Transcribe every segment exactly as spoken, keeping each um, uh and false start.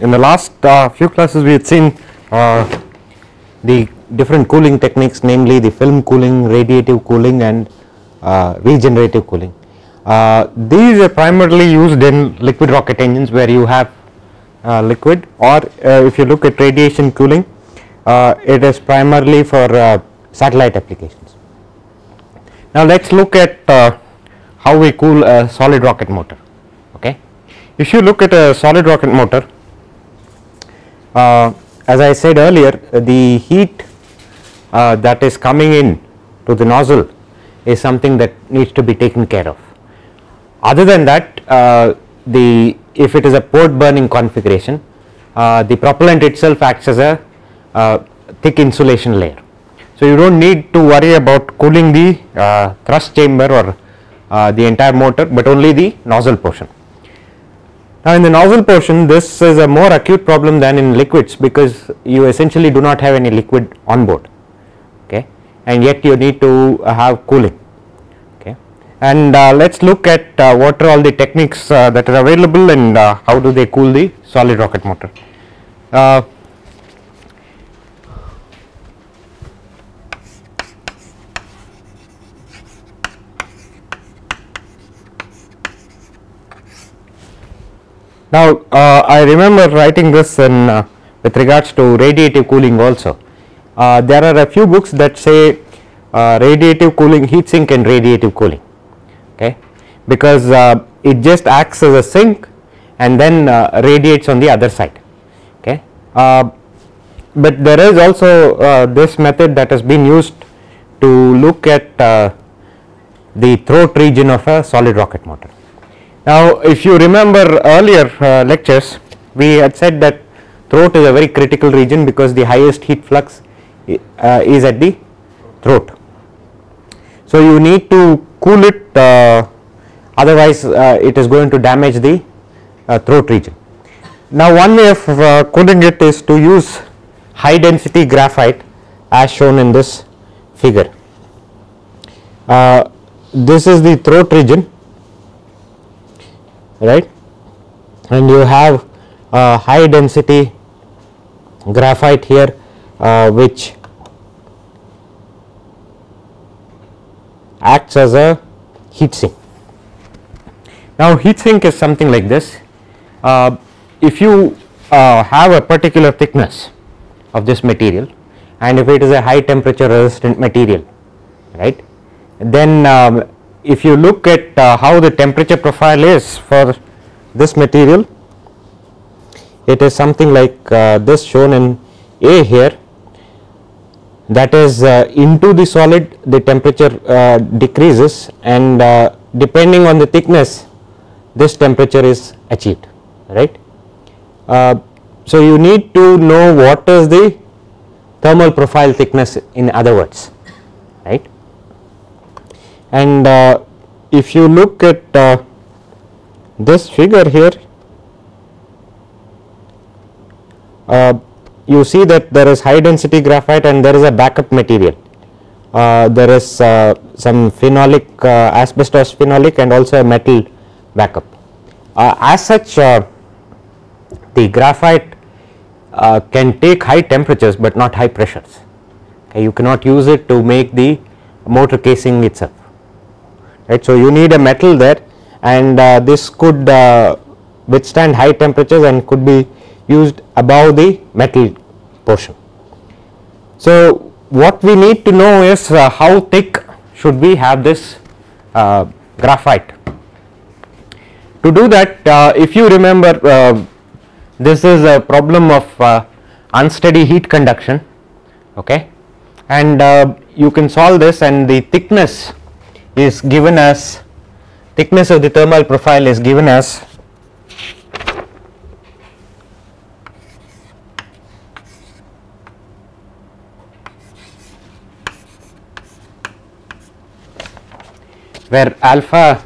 in the last uh, few classes we had seen uh, the different cooling techniques, namely the film cooling, radiative cooling and uh, regenerative cooling. Uh, these are primarily used in liquid rocket engines where you have uh, liquid, or uh, if you look at radiation cooling, uh, it is primarily for uh, satellite applications. Now let us look at uh, how we cool a solid rocket motor. Okay, if you look at a solid rocket motor, uh, as I said earlier, the heat uh, that is coming in to the nozzle is something that needs to be taken care of. Other than that, uh, the if it is a port burning configuration, uh, the propellant itself acts as a uh, thick insulation layer. So you do not need to worry about cooling the uh, thrust chamber or uh, the entire motor, but only the nozzle portion. Now in the nozzle portion, this is a more acute problem than in liquids, because you essentially do not have any liquid on board, okay, and yet you need to have cooling. Okay, and uh, let us look at uh, what are all the techniques uh, that are available and uh, how do they cool the solid rocket motor. Uh, Now uh, I remember writing this in uh, with regards to radiative cooling also. Uh, there are a few books that say uh, radiative cooling, heat sink and radiative cooling, okay, because uh, it just acts as a sink and then uh, radiates on the other side, okay. Uh, but there is also uh, this method that has been used to look at uh, the throat region of a solid rocket motor. Now if you remember earlier uh, lectures, we had said that throat is a very critical region because the highest heat flux uh, is at the throat. So you need to cool it, uh, otherwise uh, it is going to damage the uh, throat region. Now one way of uh, cooling it is to use high density graphite as shown in this figure. Uh, this is the throat region, right, and you have uh, high density graphite here uh, which acts as a heat sink. Now heat sink is something like this. Uh, if you uh, have a particular thickness of this material, and if it is a high temperature resistant material, right, then um, if you look at uh, how the temperature profile is for this material, it is something like uh, this shown in A here, that is uh, into the solid the temperature uh, decreases, and uh, depending on the thickness this temperature is achieved, right. Uh, so you need to know what is the thermal profile thickness, in other words, right. And uh, if you look at uh, this figure here, uh, you see that there is high density graphite and there is a backup material. Uh, there is uh, some phenolic, uh, asbestos phenolic, and also a metal backup. Uh, as such, uh, the graphite uh, can take high temperatures but not high pressures. Okay, you cannot use it to make the motor casing itself. Right, so you need a metal there, and uh, this could uh, withstand high temperatures and could be used above the metal portion. So what we need to know is uh, how thick should we have this uh, graphite. To do that, uh, if you remember, uh, this is a problem of uh, unsteady heat conduction, okay, and uh, you can solve this, and the thickness is given as, thickness of the thermal profile is given as where alpha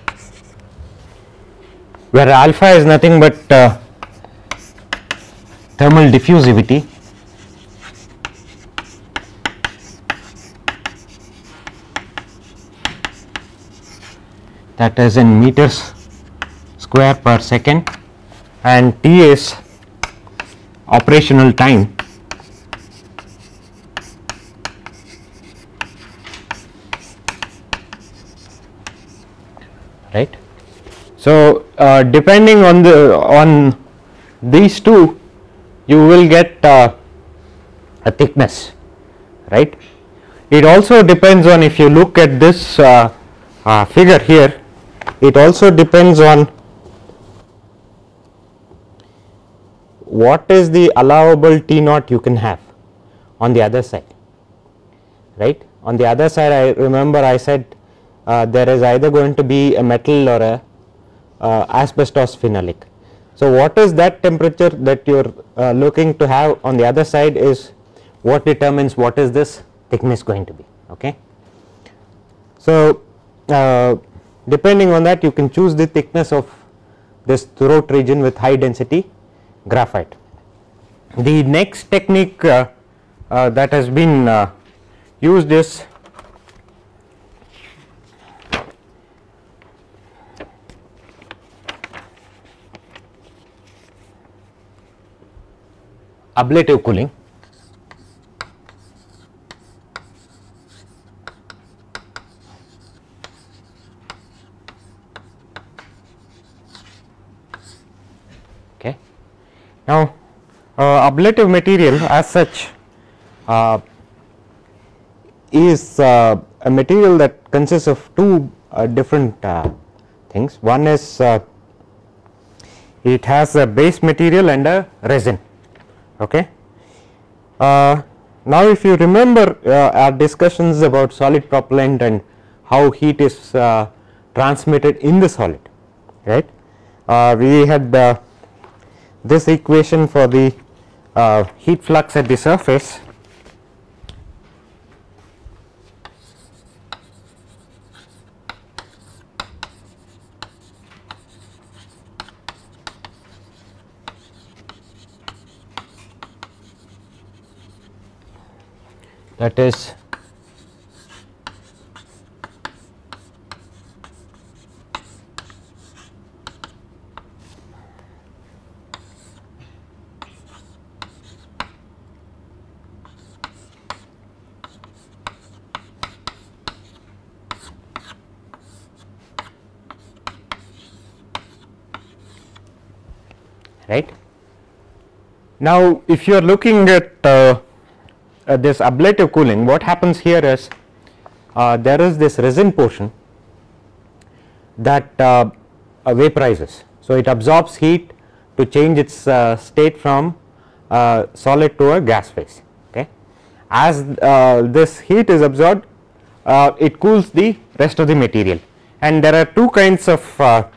where alpha is nothing but uh, thermal diffusivity, that is in meters square per second, and T is operational time, right. So uh, depending on the on these two, you will get uh, a thickness, right. It also depends on, if you look at this uh, uh, figure here, it also depends on what is the allowable T naught you can have on the other side, right. On the other side, I remember I said uh, there is either going to be a metal or a uh, asbestos phenolic. So what is that temperature that you are uh, looking to have on the other side is what determines what is this thickness going to be, okay. So uh, depending on that, you can choose the thickness of this throat region with high density graphite. The next technique uh, uh, that has been uh, used is ablative cooling. Okay. Now, uh, ablative material as such uh, is uh, a material that consists of two uh, different uh, things. One is uh, it has a base material and a resin. Okay. Uh, now, if you remember uh, our discussions about solid propellant and how heat is uh, transmitted in the solid, right. Uh, we had uh, this equation for the uh, heat flux at the surface, that is right. Now, if you are looking at uh, uh, this ablative cooling, what happens here is uh, there is this resin portion that uh, uh, vaporizes. So, it absorbs heat to change its uh, state from uh, solid to a gas phase. Okay. As uh, this heat is absorbed, uh, it cools the rest of the material, and there are two kinds of uh,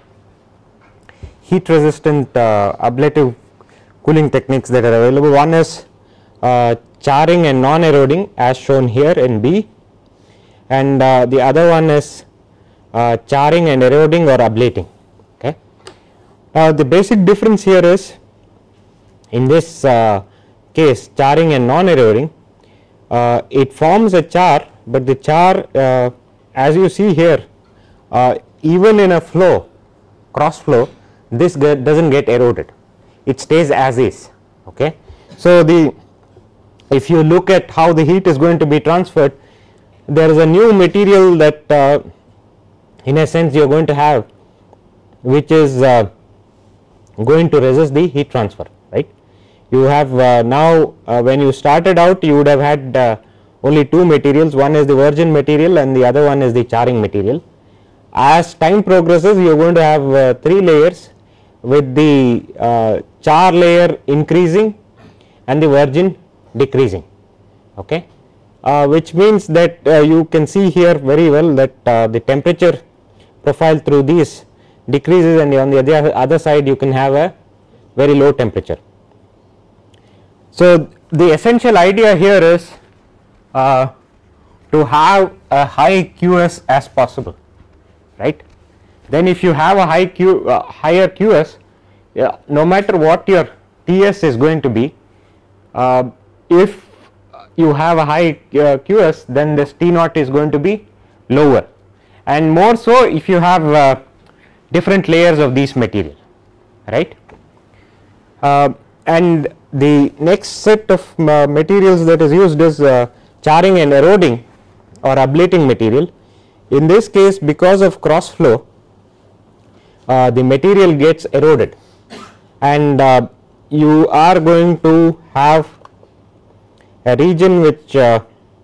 heat resistant uh, ablative cooling techniques that are available. One is uh, charring and non eroding as shown here in B, and uh, the other one is uh, charring and eroding or ablating. Okay. Uh, the basic difference here is, in this uh, case charring and non eroding, uh, it forms a char, but the char uh, as you see here, uh, even in a flow, cross flow, this get, does not get eroded, it stays as is. Okay. So, the if you look at how the heat is going to be transferred, there is a new material that uh, in a sense you are going to have, which is uh, going to resist the heat transfer, right. You have uh, now uh, when you started out, you would have had uh, only two materials, one is the virgin material and the other one is the charring material. As time progresses, you are going to have uh, three layers, with the uh, char layer increasing and the virgin decreasing. Okay. Uh, which means that uh, you can see here very well that uh, the temperature profile through these decreases, and on the other, other side you can have a very low temperature. So, the essential idea here is uh, to have a high Q S as possible, right. Then if you have a high Q uh, higher Q S, yeah, no matter what your T S is going to be, uh, if you have a high uh, Q S, then this T naught is going to be lower, and more so if you have uh, different layers of these material, right. Uh, and the next set of uh, materials that is used is uh, charring and eroding or ablating material. In this case, because of cross flow, uh, the material gets eroded, and uh, you are going to have a region which uh,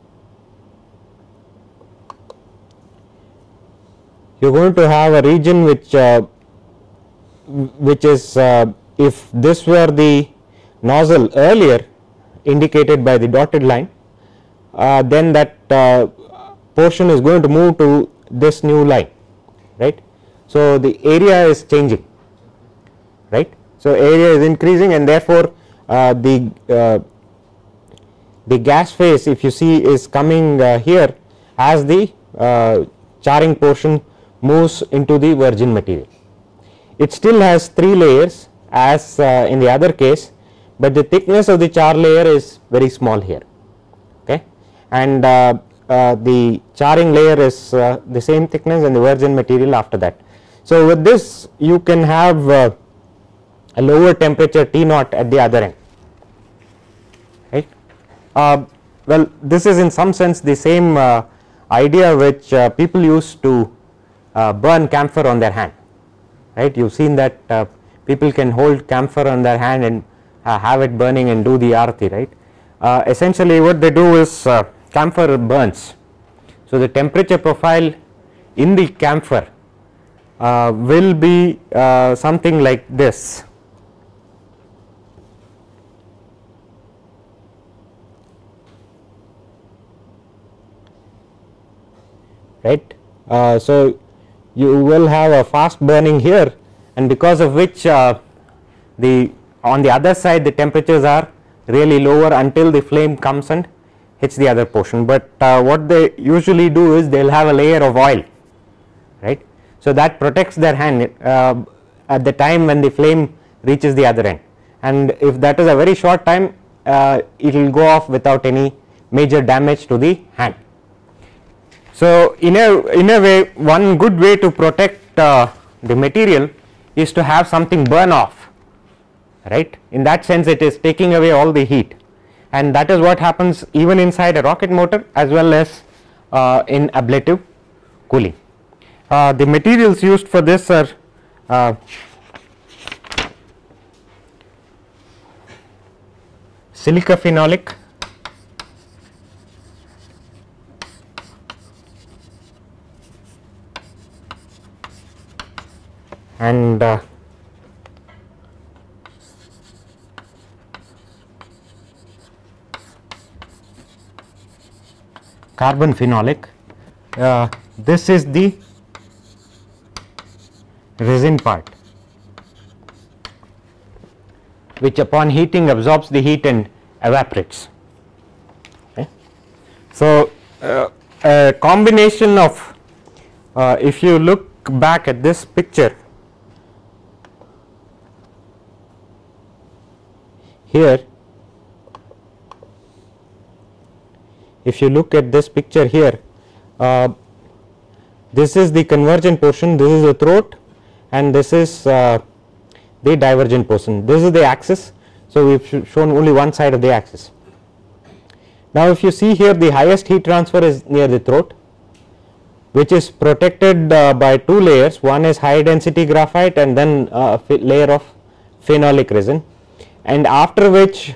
you are going to have a region which uh, which is uh, if this were the nozzle earlier indicated by the dotted line, uh, then that uh, portion is going to move to this new line, right. So the area is changing, right. So area is increasing, and therefore uh, the uh, the gas phase, if you see, is coming uh, here as the uh, charring portion moves into the virgin material. It still has three layers as uh, in the other case, but the thickness of the char layer is very small here, okay, and uh, uh, the charring layer is uh, the same thickness and the virgin material after that. So with this you can have uh, a lower temperature T naught at the other end, right. Uh, well, this is in some sense the same uh, idea which uh, people use to uh, burn camphor on their hand, right. You have seen that uh, people can hold camphor on their hand and uh, have it burning and do the arati, right. Uh, essentially what they do is uh, camphor burns. So the temperature profile in the camphor uh, will be uh, something like this, right. Uh, so you will have a fast burning here, and because of which uh, the on the other side the temperatures are really lower until the flame comes and hits the other portion. But uh, what they usually do is they will have a layer of oil, right. So that protects their hand uh, at the time when the flame reaches the other end, and if that is a very short time, uh, it will go off without any major damage to the hand. So in a in a way, one good way to protect uh, the material is to have something burn off, right. In that sense it is taking away all the heat, and that is what happens even inside a rocket motor as well as uh, in ablative cooling. Uh, the materials used for this are uh, silica phenolic, and uh, carbon phenolic. Uh, this is the resin part, which upon heating absorbs the heat and evaporates. Okay. So uh, a combination of uh, if you look back at this picture here, if you look at this picture here, uh, this is the convergent portion, this is the throat, and this is uh, the divergent portion. This is the axis, so we have shown only one side of the axis. Now if you see here, the highest heat transfer is near the throat, which is protected uh, by two layers. One is high density graphite and then uh, a layer of phenolic resin, and after which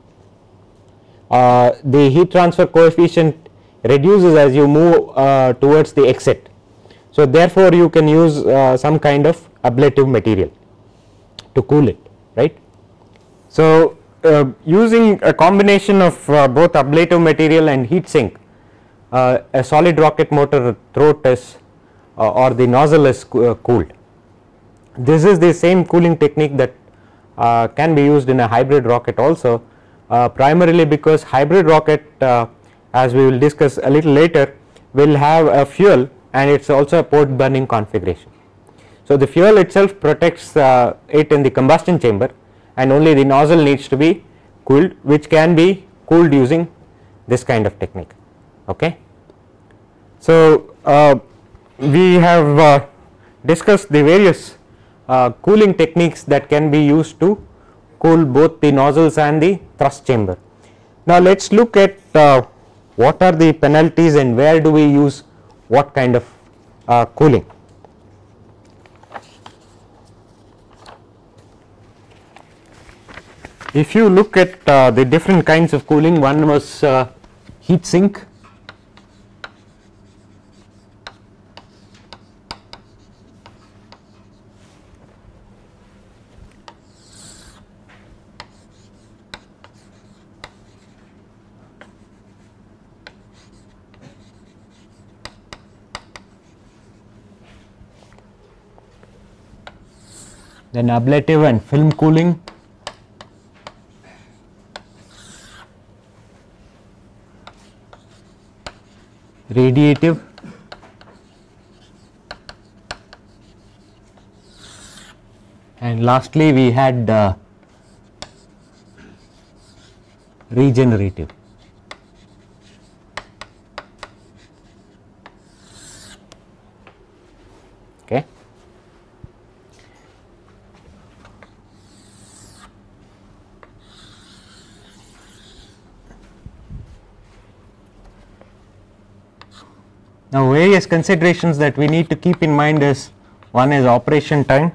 uh, the heat transfer coefficient reduces as you move uh, towards the exit. So therefore you can use uh, some kind of ablative material to cool it, right. So uh, using a combination of uh, both ablative material and heat sink, uh, a solid rocket motor throat is uh, or the nozzle is co uh, cooled. This is the same cooling technique that uh, can be used in a hybrid rocket also, uh, primarily because hybrid rocket, uh, as we will discuss a little later, will have a fuel and it is also a port burning configuration. So the fuel itself protects uh, it in the combustion chamber, and only the nozzle needs to be cooled, which can be cooled using this kind of technique. Okay. So, uh, we have uh, discussed the various uh, cooling techniques that can be used to cool both the nozzles and the thrust chamber. Now, let us look at uh, what are the penalties and where do we use what kind of uh, cooling. If you look at uh, the different kinds of cooling, one was uh, heat sink. Then ablative and film cooling. Radiative. And lastly, we had uh, regenerative. Okay. Now, various considerations that we need to keep in mind is, one is operation time,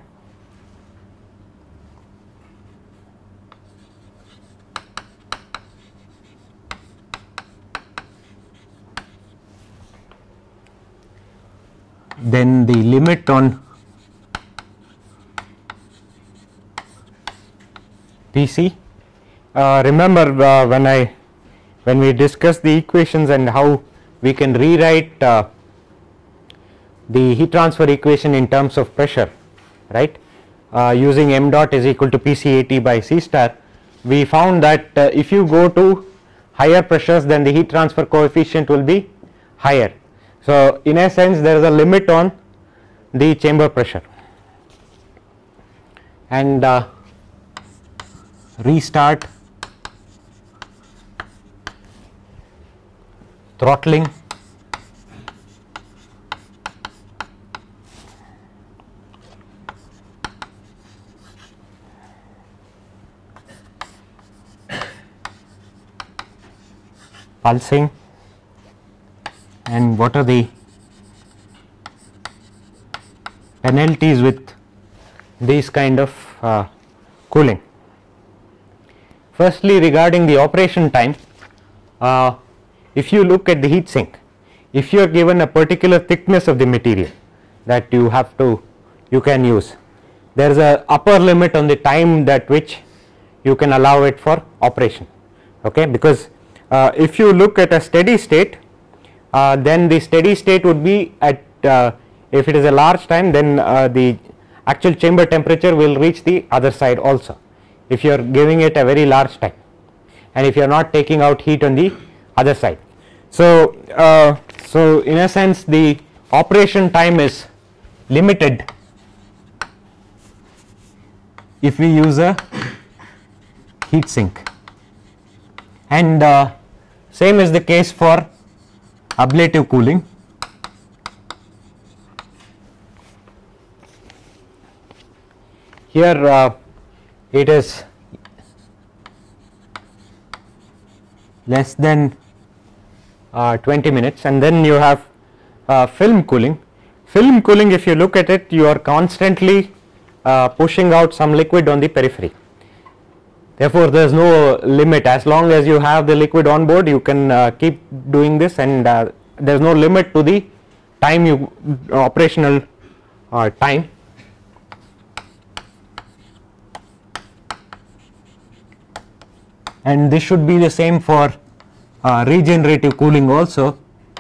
then the limit on P C. Uh, remember uh, when I when we discussed the equations and how we can rewrite uh, the heat transfer equation in terms of pressure, right, uh, using m dot is equal to P C A T by C star, we found that uh, if you go to higher pressures, then the heat transfer coefficient will be higher. So, in a sense, there is a limit on the chamber pressure, and uh, restart, throttling, pulsing, and what are the penalties with these kind of uh, cooling. Firstly, regarding the operation time, uh, if you look at the heat sink, if you are given a particular thickness of the material that you have to you can use, there is a upper limit on the time that which you can allow it for operation. Okay, because uh, if you look at a steady state, uh, then the steady state would be at uh, if it is a large time, then uh, the actual chamber temperature will reach the other side also, if you are giving it a very large time, and if you are not taking out heat on the other side. So, uh, so in a sense, the operation time is limited if we use a heat sink, and uh, same is the case for ablative cooling. Here uh, it is less than uh, twenty minutes, and then you have uh, film cooling. Film cooling, if you look at it, you are constantly uh, pushing out some liquid on the periphery. Therefore, there is no limit. As long as you have the liquid on board, you can uh, keep doing this, and uh, there is no limit to the time you uh, operational uh, time. And this should be the same for uh, regenerative cooling also.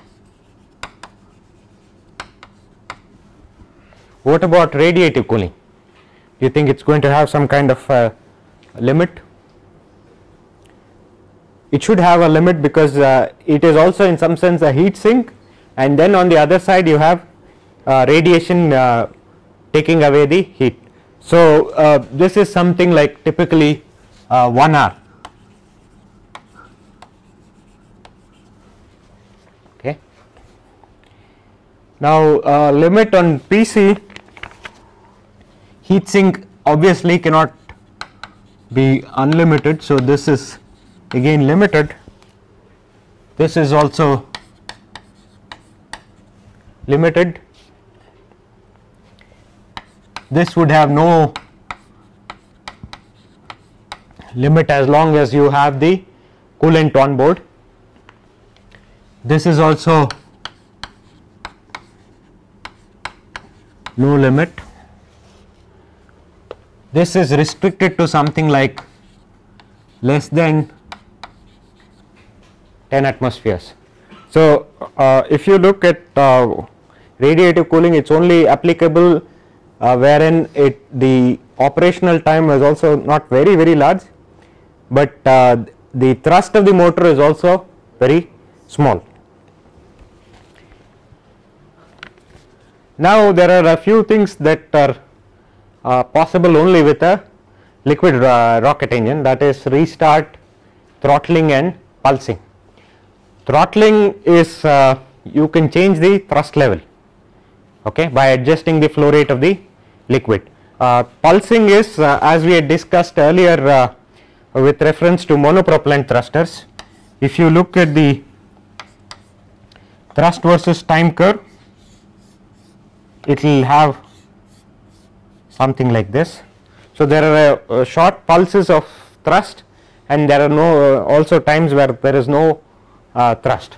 What about radiative cooling? Do you think it is going to have some kind of uh, limit? It should have a limit, because uh, it is also in some sense a heat sink, and then on the other side you have uh, radiation uh, taking away the heat. So, uh, this is something like typically uh, one hour. Okay. Now uh, limit on P C, heat sink obviously cannot be unlimited, so this is again limited. This is also limited. This would have no limit as long as you have the coolant on board. This is also no limit. This is restricted to something like less than ten atmospheres. So uh, if you look at uh, radiative cooling, it's only applicable uh, wherein it the operational time is also not very very large, but uh, the thrust of the motor is also very small. Now there are a few things that are uh, possible only with a liquid uh, rocket engine, that is restart, throttling and pulsing. Throttling is uh, you can change the thrust level, okay, by adjusting the flow rate of the liquid. Uh, pulsing is uh, as we had discussed earlier uh, with reference to monopropellant thrusters. If you look at the thrust versus time curve, it will have something like this. So there are uh, uh, short pulses of thrust, and there are no uh, also times where there is no uh, thrust.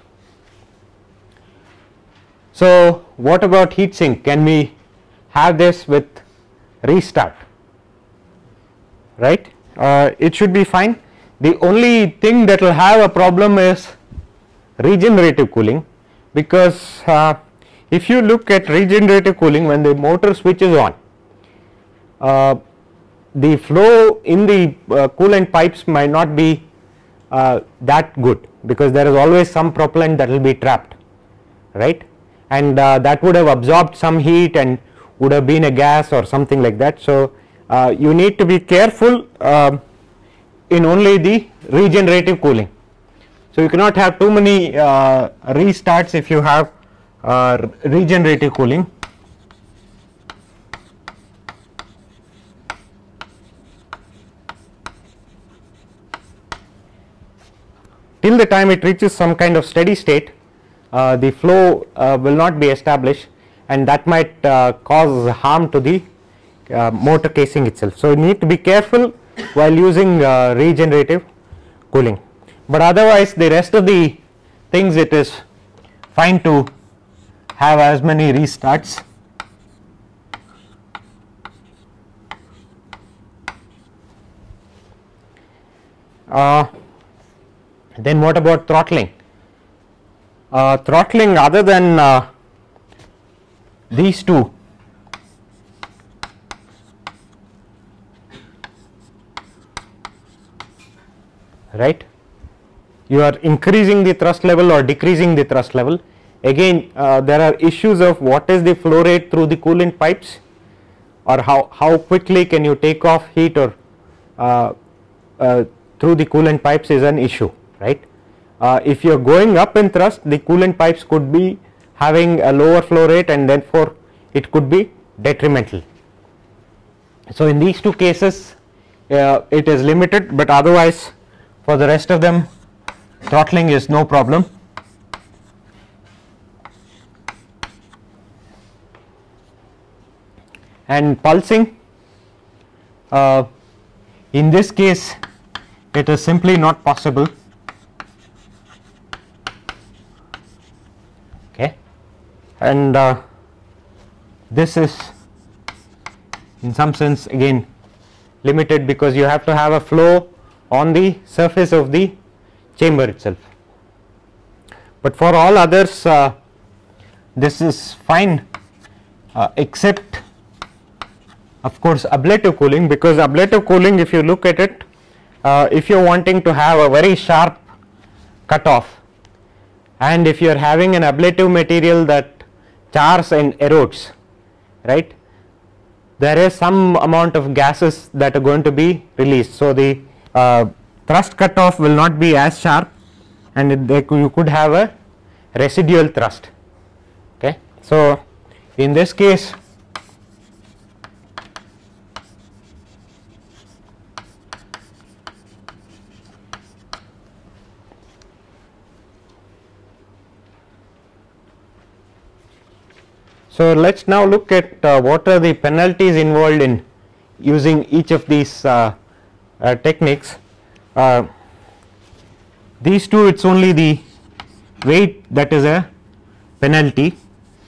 So what about heat sink? Can we have this with restart? Right? Uh, it should be fine. The only thing that will have a problem is regenerative cooling, because uh, if you look at regenerative cooling, when the motor switches on, uh, the flow in the uh, coolant pipes might not be uh, that good, because there is always some propellant that will be trapped, right, and uh, that would have absorbed some heat and would have been a gas or something like that. So uh, you need to be careful uh, in only the regenerative cooling. So you cannot have too many uh, restarts if you have uh, regenerative cooling. Till the time it reaches some kind of steady state, uh, the flow uh, will not be established, and that might uh, cause harm to the uh, motor casing itself. So you need to be careful while using uh, regenerative cooling, but otherwise the rest of the things it is fine to have as many restarts. Uh, then what about throttling? Uh, throttling other than uh, these two, right, you are increasing the thrust level or decreasing the thrust level. Again uh, there are issues of what is the flow rate through the coolant pipes, or how, how quickly can you take off heat or uh, uh, through the coolant pipes is an issue, right. Uh, if you are going up in thrust, the coolant pipes could be having a lower flow rate, and therefore it could be detrimental. So in these two cases uh, it is limited, but otherwise for the rest of them throttling is no problem. And pulsing, uh, in this case it is simply not possible. Okay, and uh, this is in some sense again limited, because you have to have a flow on the surface of the chamber itself. But for all others uh, this is fine, uh, except of course ablative cooling, because ablative cooling, if you look at it, uh, if you are wanting to have a very sharp cutoff, and if you are having an ablative material that chars and erodes, right, there is some amount of gases that are going to be released. So the uh, thrust cutoff will not be as sharp, and it, they could, you could have a residual thrust. Okay. So, in this case, so let us now look at uh, what are the penalties involved in using each of these uh, uh, techniques. Uh, these two, it is only the weight that is a penalty,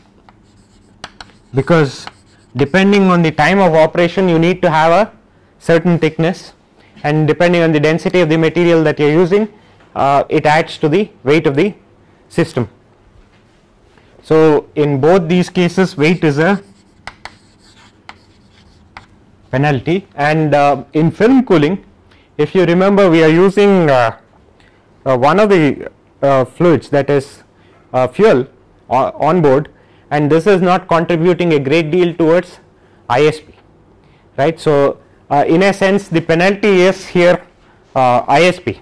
because depending on the time of operation you need to have a certain thickness, and depending on the density of the material that you are using, uh, it adds to the weight of the system. So, in both these cases weight is a penalty, and uh, in film cooling, if you remember, we are using uh, uh, one of the uh, fluids, that is uh, fuel on, on board, and this is not contributing a great deal towards I S P, right. So, uh, in a sense the penalty is here uh, I S P,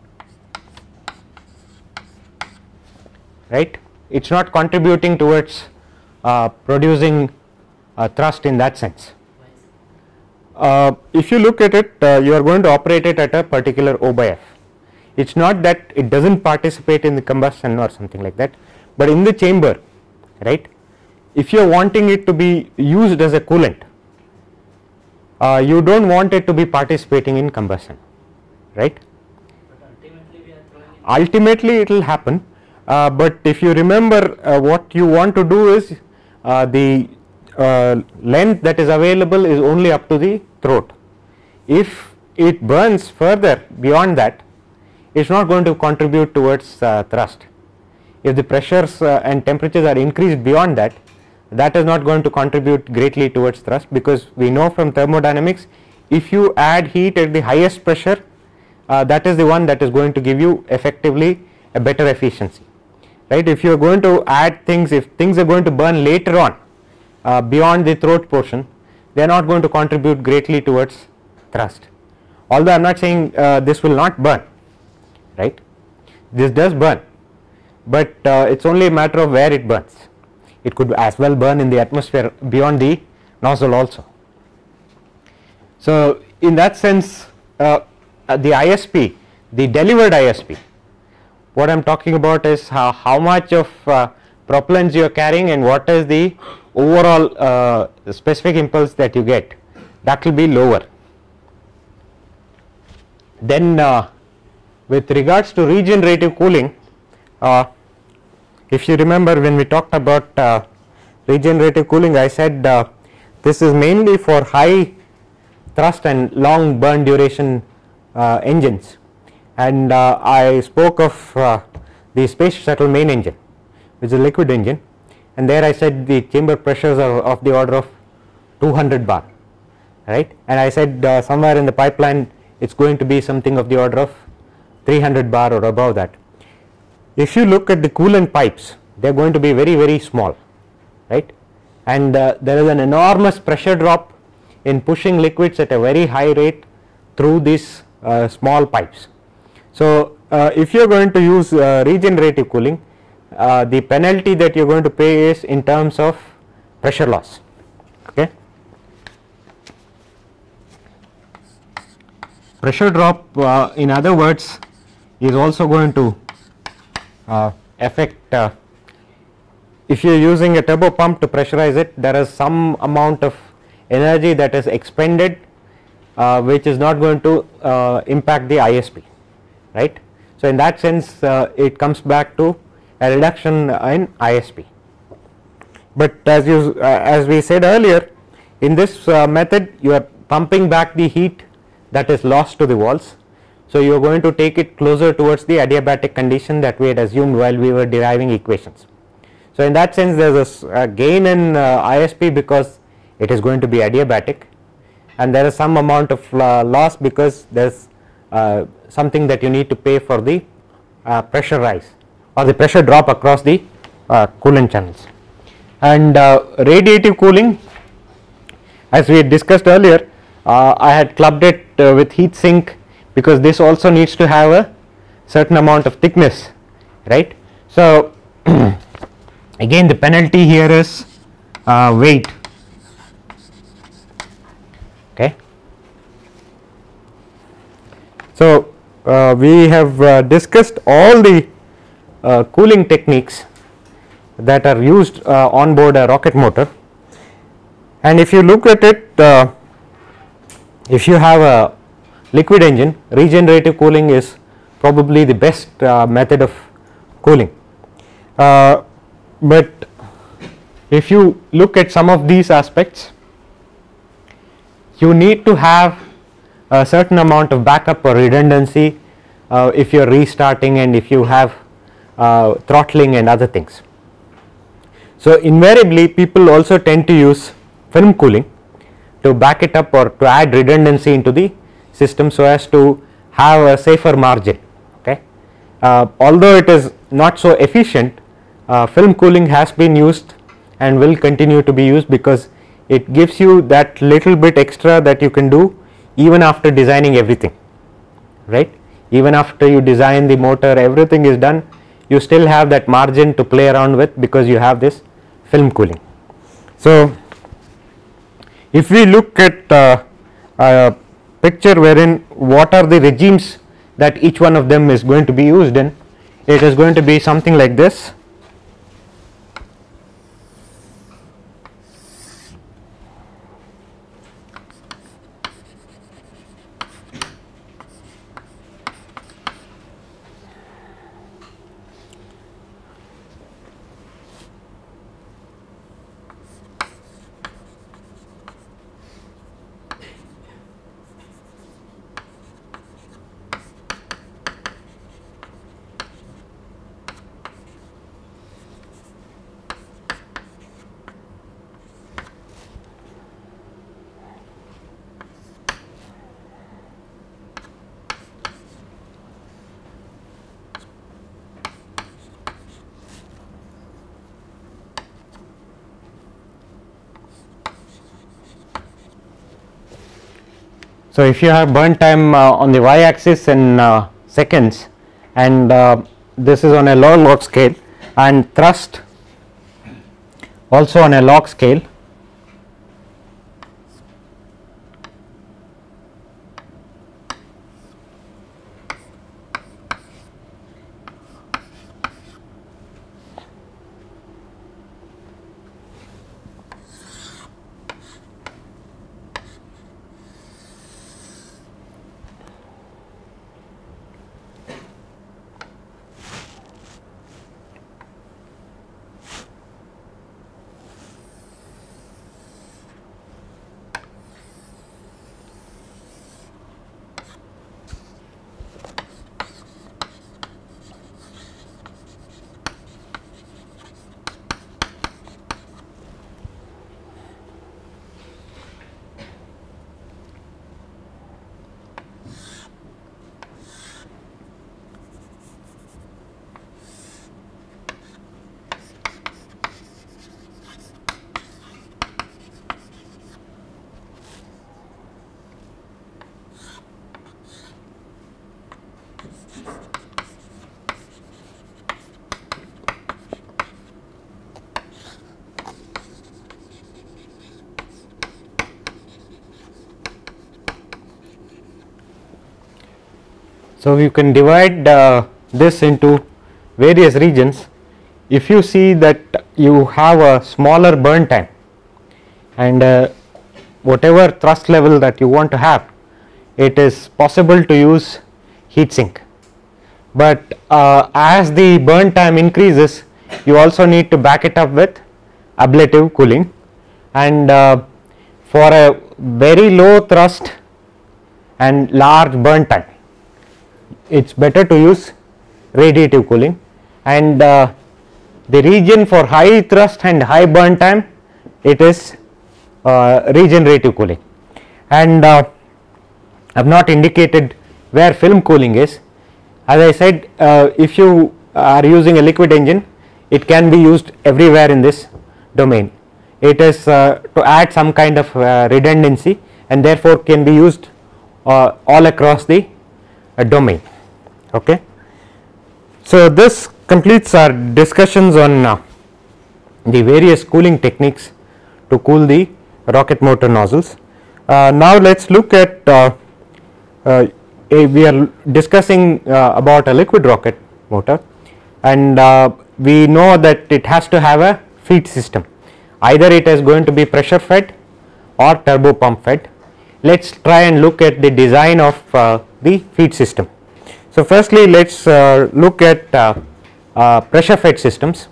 right. It is not contributing towards uh, producing uh, thrust in that sense. Uh, if you look at it, uh, you are going to operate it at a particular O by F. It is not that it does not participate in the combustion or something like that, but in the chamber, right, if you are wanting it to be used as a coolant, uh, you do not want it to be participating in combustion, right. But ultimately we are throwing it. Ultimately it will happen, uh, but if you remember, uh, what you want to do is uh, the uh, length that is available is only up to the throat. If it burns further beyond that, it is not going to contribute towards uh, thrust. If the pressures uh, and temperatures are increased beyond that, that is not going to contribute greatly towards thrust, because we know from thermodynamics, if you add heat at the highest pressure, uh, that is the one that is going to give you effectively a better efficiency, right. If you are going to add things, if things are going to burn later on uh, beyond the throat portion, they are not going to contribute greatly towards thrust. Although I am not saying uh, this will not burn, right, this does burn, but uh, it is only a matter of where it burns. It could as well burn in the atmosphere beyond the nozzle also. So, in that sense, uh, the I S P, the delivered I S P, what I am talking about is how, how much of uh, propellants you are carrying and what is the overall uh, specific impulse that you get, that will be lower. Then uh, with regards to regenerative cooling, uh, if you remember when we talked about uh, regenerative cooling, I said uh, this is mainly for high thrust and long burn duration uh, engines, and uh, I spoke of uh, the space shuttle main engine, which is a liquid engine, and there I said the chamber pressures are of the order of two hundred bar, right, and I said uh, somewhere in the pipeline it is going to be something of the order of three hundred bar or above that. If you look at the coolant pipes, they are going to be very very small, right, and uh, there is an enormous pressure drop in pushing liquids at a very high rate through these uh, small pipes. So, uh, if you are going to use uh, regenerative cooling, uh, the penalty that you are going to pay is in terms of pressure loss. Okay. Pressure drop, uh, in other words, is also going to uh, affect, uh, if you are using a turbo pump to pressurize it, there is some amount of energy that is expended uh, which is not going to uh, impact the I S P, right. So, in that sense uh, it comes back to a reduction in I S P, but as you uh, as we said earlier, in this uh, method you are pumping back the heat that is lost to the walls. So, you are going to take it closer towards the adiabatic condition that we had assumed while we were deriving equations. So, in that sense there is a, a gain in uh, I S P because it is going to be adiabatic, and there is some amount of uh, loss because there is uh, something that you need to pay for the uh, pressure rise or the pressure drop across the uh, coolant channels. And uh, radiative cooling, as we had discussed earlier, uh, I had clubbed it uh, with heat sink because this also needs to have a certain amount of thickness, right. So again the penalty here is uh, weight, okay. So uh, we have uh, discussed all the uh, cooling techniques that are used uh, on board a rocket motor, and if you look at it, uh, if you have a liquid engine, regenerative cooling is probably the best uh, method of cooling. Uh, but if you look at some of these aspects, you need to have a certain amount of backup or redundancy uh, if you are restarting and if you have uh, throttling and other things. So invariably people also tend to use film cooling to back it up or to add redundancy into the system so as to have a safer margin, okay. Uh, although it is not so efficient, uh, film cooling has been used and will continue to be used because it gives you that little bit extra that you can do even after designing everything, right. Even after you design the motor, everything is done, you still have that margin to play around with because you have this film cooling. So if we look at uh, a picture wherein what are the regimes that each one of them is going to be used in, it is going to be something like this. So if you have burn time uh, on the y axis in uh, seconds, and uh, this is on a low log scale, and thrust also on a log scale, so you can divide uh, this into various regions. If you see that you have a smaller burn time and uh, whatever thrust level that you want to have, it is possible to use heat sink. But uh, as the burn time increases, you also need to back it up with ablative cooling, and uh, for a very low thrust and large burn time, it's better to use radiative cooling, and uh, the region for high thrust and high burn time, it is uh, regenerative cooling. And uh, I have not indicated where film cooling is. As I said, uh, if you are using a liquid engine, it can be used everywhere in this domain. It is uh, to add some kind of uh, redundancy, and therefore can be used uh, all across the a domain. Okay. So, this completes our discussions on uh, the various cooling techniques to cool the rocket motor nozzles. Uh, now, let us look at uh, uh, a, we are discussing uh, about a liquid rocket motor, and uh, we know that it has to have a feed system, either it is going to be pressure fed or turbo pump fed. Let us try and look at the design of uh, the feed system. So, firstly let us uh, look at uh, uh, pressure fed systems.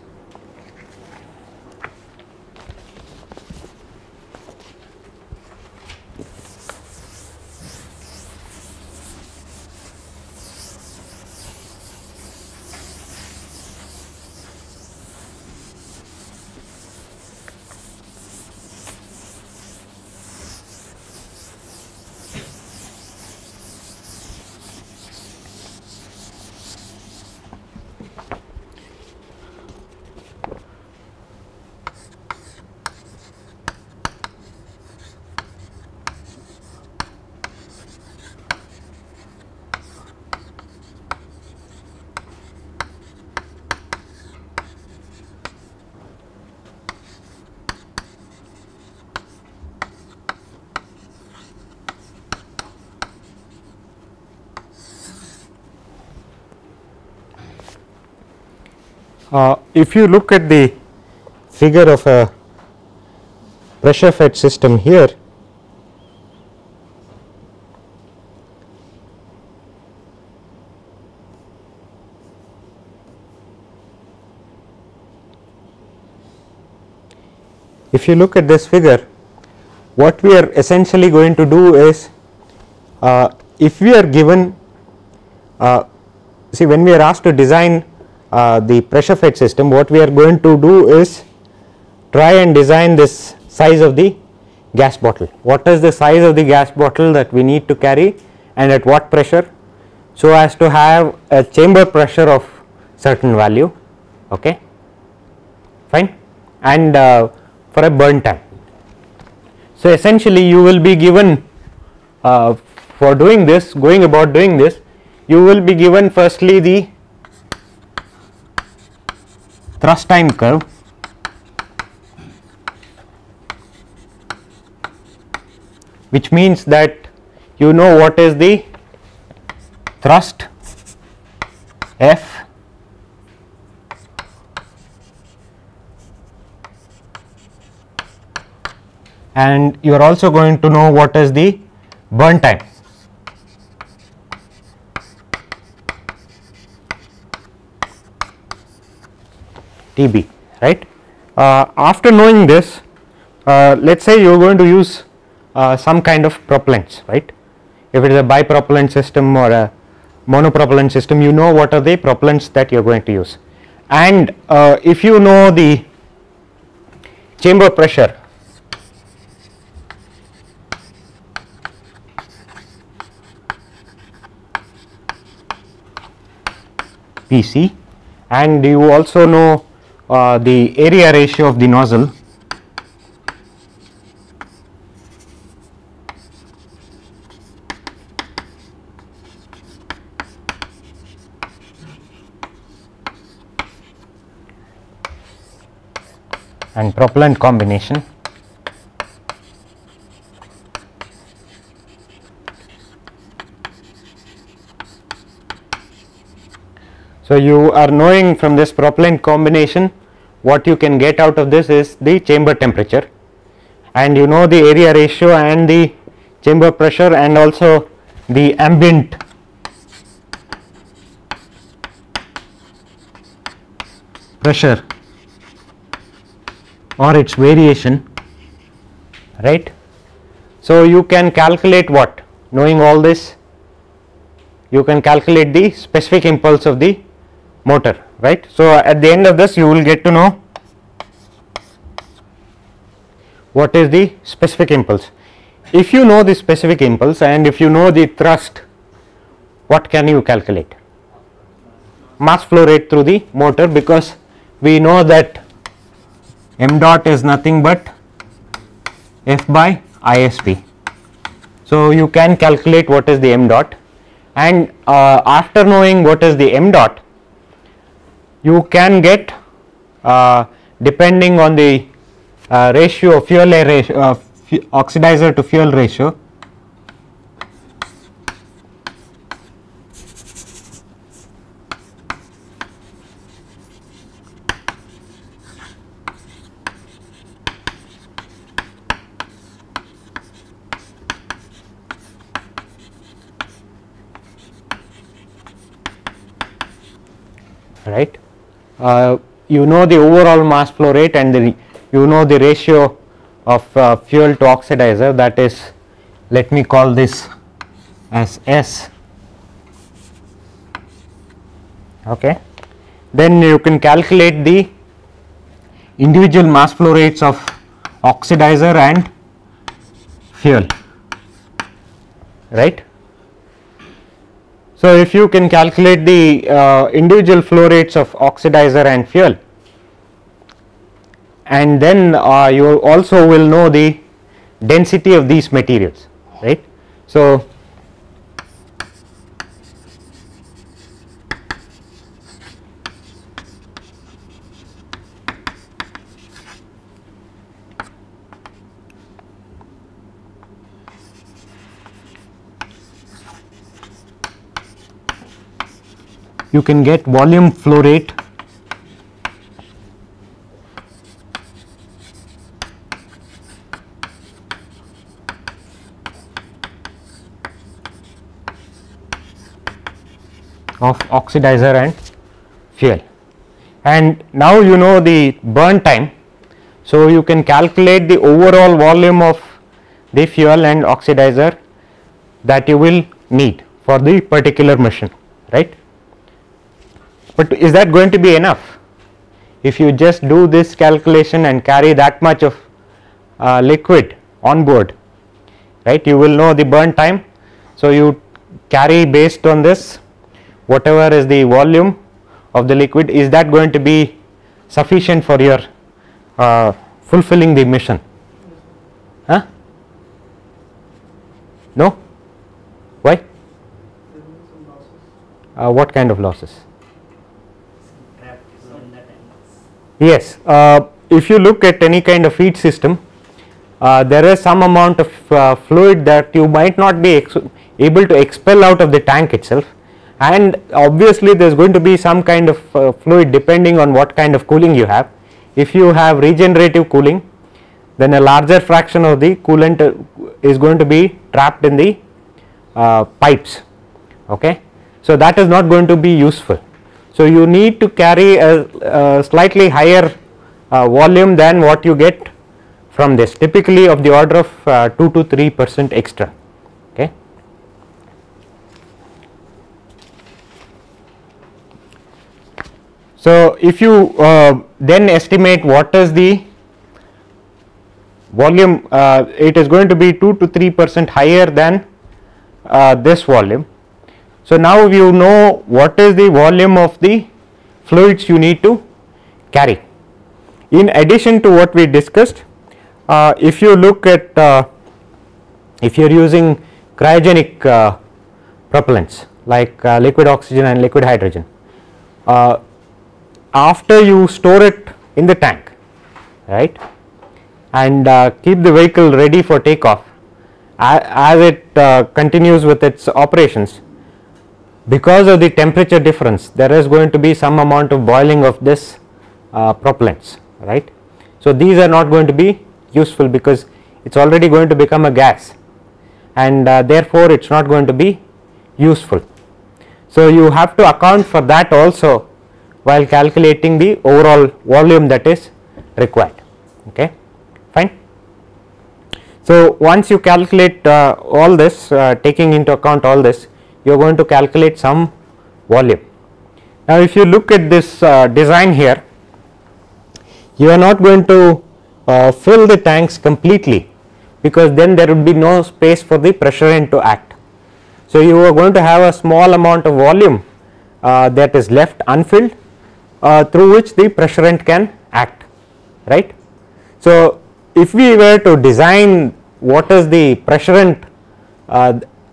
Uh, if you look at the figure of a pressure fed system here, if you look at this figure, what we are essentially going to do is, uh, if we are given, uh, see when we are asked to design uh, the pressure fed system, what we are going to do is try and design this size of the gas bottle. What is the size of the gas bottle that we need to carry and at what pressure, so as to have a chamber pressure of certain value, okay, fine, and uh, for a burn time. So, essentially you will be given uh, for doing this, going about doing this, you will be given firstly the thrust time curve, which means that you know what is the thrust F and you are also going to know what is the burn time. T B, right. Uh, after knowing this, uh, let us say you are going to use uh, some kind of propellants, right. If it is a bipropellant system or a monopropellant system, you know what are the propellants that you are going to use, and uh, if you know the chamber pressure, P C, and you also know uh, the area ratio of the nozzle, and propellant combination. So, you are knowing from this propellant combination, what you can get out of this is the chamber temperature, and you know the area ratio and the chamber pressure and also the ambient pressure or its variation, right. So, you can calculate what, knowing all this, you can calculate the specific impulse of the motor, right. So, at the end of this you will get to know what is the specific impulse. If you know the specific impulse and if you know the thrust, what can you calculate? Mass flow rate through the motor, because we know that m dot is nothing but F by I S P. So, you can calculate what is the m dot, and uh, after knowing what is the m dot, you can get uh, depending on the uh, ratio of fuel air ratio, uh, oxidizer to fuel ratio, right. Uh, you know the overall mass flow rate and the you know the ratio of uh, fuel to oxidizer, that is, let me call this as S, okay. Then you can calculate the individual mass flow rates of oxidizer and fuel, right. So, if you can calculate the uh, individual flow rates of oxidizer and fuel, and then uh, you also will know the density of these materials, right. So, you can get volume flow rate of oxidizer and fuel, and now you know the burn time. So, you can calculate the overall volume of the fuel and oxidizer that you will need for the particular machine, right. But is that going to be enough? If you just do this calculation and carry that much of uh, liquid on board, right, you will know the burn time. So, you carry based on this whatever is the volume of the liquid, is that going to be sufficient for your uh, fulfilling the mission? Huh? No? Why? Uh, what kind of losses? Yes, uh, if you look at any kind of feed system, uh, there is some amount of uh, fluid that you might not be able to expel out of the tank itself, and obviously there is going to be some kind of uh, fluid depending on what kind of cooling you have. If you have regenerative cooling, then a larger fraction of the coolant uh, is going to be trapped in the uh, pipes, okay. So, that is not going to be useful. So, you need to carry a, a slightly higher uh, volume than what you get from this, typically of the order of uh, two to three percent extra, okay. So, if you uh, then estimate what is the volume, uh, it is going to be two to three percent higher than uh, this volume. So, now you know what is the volume of the fluids you need to carry. In addition to what we discussed, uh, if you look at uh, if you are using cryogenic uh, propellants like uh, liquid oxygen and liquid hydrogen, uh, after you store it in the tank, right, and uh, keep the vehicle ready for takeoff, as it uh, continues with its operations, because of the temperature difference, there is going to be some amount of boiling of this uh, propellants, right. So, these are not going to be useful because it is already going to become a gas, and uh, therefore, it is not going to be useful. So, you have to account for that also while calculating the overall volume that is required, okay, fine. So, once you calculate uh, all this, uh, taking into account all this, you are going to calculate some volume. Now, if you look at this uh, design here, you are not going to uh, fill the tanks completely, because then there would be no space for the pressure end to act. So, you are going to have a small amount of volume uh, that is left unfilled, uh, through which the pressure end can act, right. So, if we were to design what is the pressure end uh,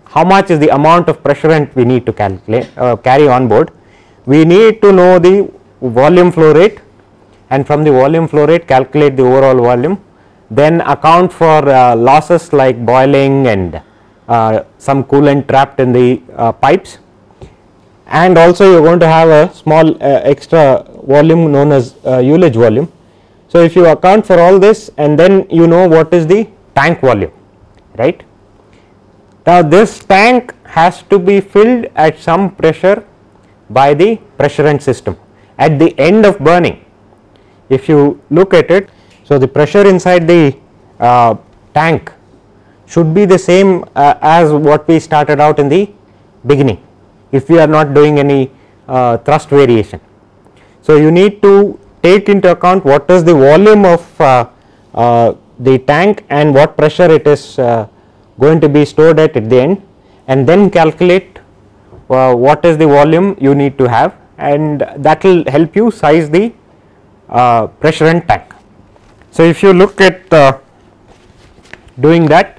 how much is the amount of pressurant we need to calculate uh, carry on board. We need to know the volume flow rate, and from the volume flow rate calculate the overall volume, then account for uh, losses like boiling and uh, some coolant trapped in the uh, pipes, and also you are going to have a small uh, extra volume known as uh, ullage volume. So, if you account for all this and then you know what is the tank volume, right. Now, this tank has to be filled at some pressure by the pressurant system at the end of burning. If you look at it, so the pressure inside the uh, tank should be the same uh, as what we started out in the beginning if we are not doing any uh, thrust variation. So, you need to take into account what is the volume of uh, uh, the tank and what pressure it is uh, going to be stored at at the end, and then calculate uh, what is the volume you need to have, and that will help you size the uh, pressurant tank. So, if you look at uh, doing that,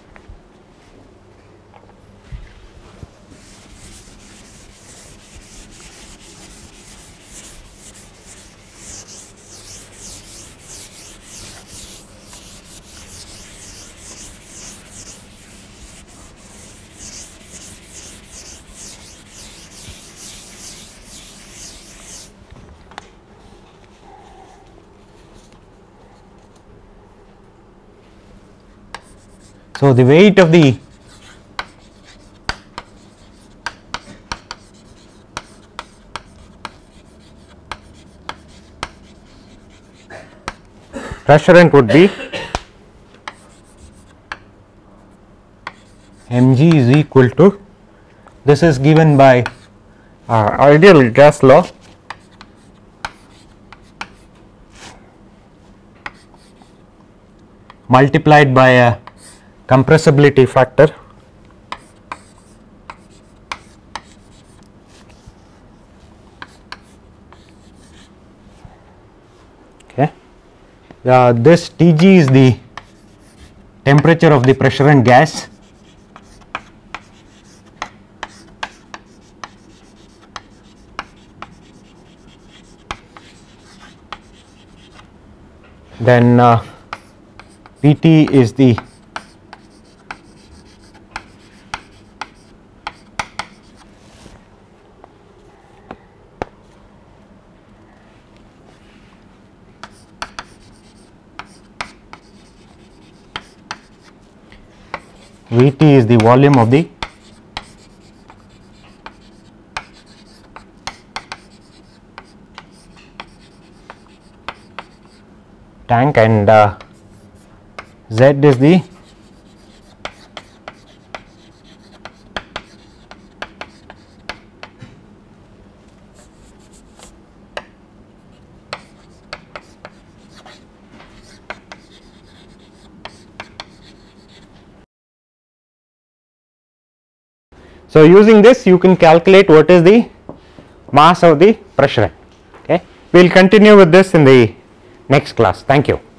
so the weight of the pressurant would be mg is equal to, this is given by uh, ideal gas law, multiplied by a compressibility factor okay. Uh, this T G is the temperature of the pressurant gas, then uh, P T is the V T is the volume of the tank, and uh, Z is the so using this you can calculate what is the mass of the pressurant. Okay, we will continue with this in the next class. Thank you.